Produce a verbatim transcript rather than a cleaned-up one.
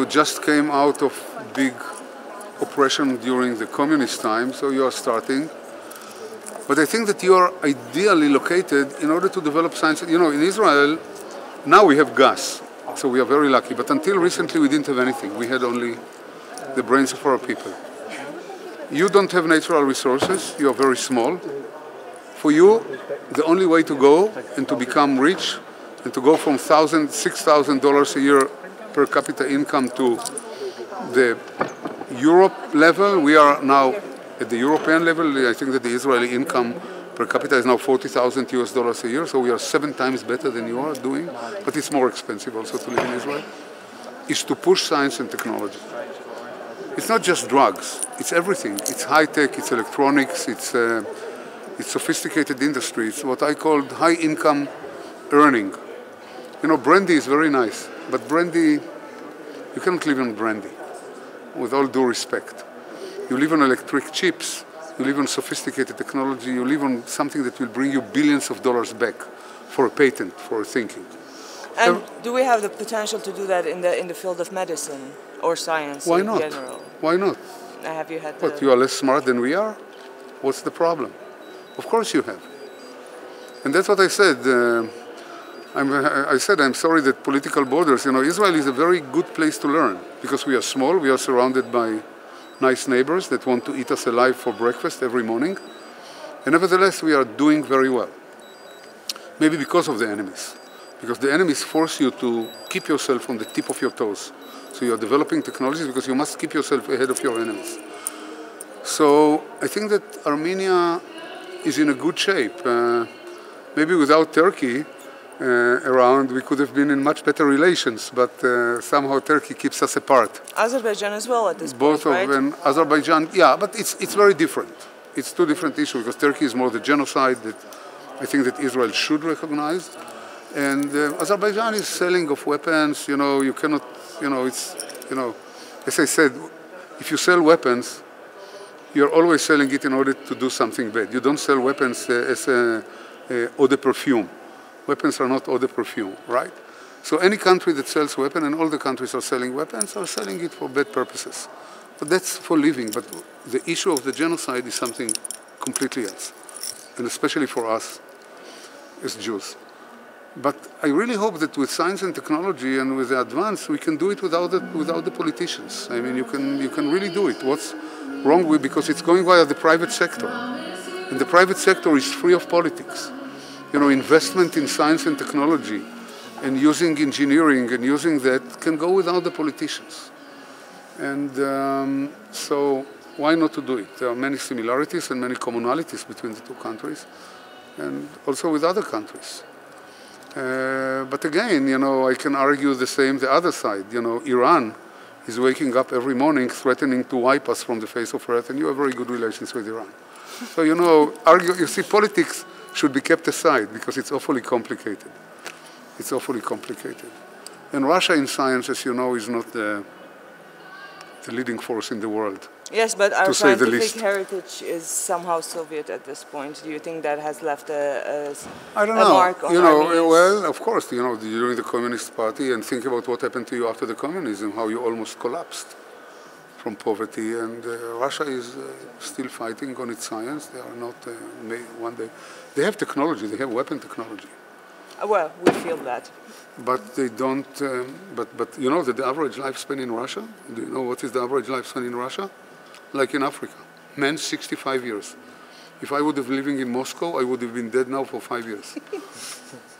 just came out of big oppression during the communist time, so you are starting. But I think that you are ideally located in order to develop science. You know, in Israel, now we have gas, so we are very lucky. But until recently, we didn't have anything. We had only the brains of our people. You don't have natural resources. You are very small. For you, the only way to go and to become rich and to go from thousand, six thousand dollars a year per capita income to the Europe level, we are now at the European level. I think that the Israeli income per capita is now forty thousand U S dollars a year, so we are seven times better than you are doing, but it's more expensive also to live in Israel, is to push science and technology. It's not just drugs, it's everything. It's high-tech, it's electronics, it's, uh, it's sophisticated industry. It's what I call high-income earning. You know, brandy is very nice, but brandy, you cannot live on brandy, with all due respect. You live on electric chips, you live on sophisticated technology, you live on something that will bring you billions of dollars back for a patent, for thinking. And so, do we have the potential to do that in the in the field of medicine or science why in not? general? Why not? Have you had What, the... you are less smart than we are? What's the problem? Of course you have. And that's what I said. Uh, I'm, I said I'm sorry that political borders, you know, Israel is a very good place to learn because we are small, we are surrounded by nice neighbors that want to eat us alive for breakfast every morning. And nevertheless, we are doing very well. Maybe because of the enemies. Because the enemies force you to keep yourself on the tip of your toes. So you are developing technologies because you must keep yourself ahead of your enemies. So I think that Armenia is in a good shape. Uh, maybe without Turkey uh, around, we could have been in much better relations, but uh, somehow Turkey keeps us apart. Azerbaijan as well at this Both point, right? Both of them, Azerbaijan, yeah, but it's, it's very different. It's two different issues because Turkey is more the genocide that I think that Israel should recognize. And uh, Azerbaijan is selling of weapons, you know, you cannot, you know, it's, you know, as I said, if you sell weapons, you're always selling it in order to do something bad. You don't sell weapons uh, as a, a eau de perfume. Weapons are not eau de perfume, right? So any country that sells weapons, and all the countries are selling weapons, are selling it for bad purposes. But that's for living. But the issue of the genocide is something completely else, and especially for us as Jews. But I really hope that with science and technology and with the advance, we can do it without the, without the politicians. I mean, you can, you can really do it. What's wrong with, because it's going via the private sector. And the private sector is free of politics. You know, investment in science and technology and using engineering and using that can go without the politicians. And um, so why not to do it? There are many similarities and many commonalities between the two countries and also with other countries. Uh, but again, you know, I can argue the same the other side. You know, Iran is waking up every morning threatening to wipe us from the face of earth, and you have very good relations with Iran. So, you know, argue, you see, politics should be kept aside because it's awfully complicated. It's awfully complicated. And Russia in science, as you know, is not the, the leading force in the world. Yes, but our scientific the heritage is somehow Soviet at this point. Do you think that has left a, a, I don't a know. mark on you know, Armenians? Well, of course, you know, during the Communist Party, and think about what happened to you after the communism, how you almost collapsed from poverty. And uh, Russia is uh, still fighting on its science. They are not uh, made one day. They have technology. They have weapon technology. Well, we feel that. But they don't, um, but, but you know that the average lifespan in Russia, do you know what is the average lifespan in Russia? Like in Africa, men sixty-five years. If I would have been living in Moscow, I would have been dead now for five years.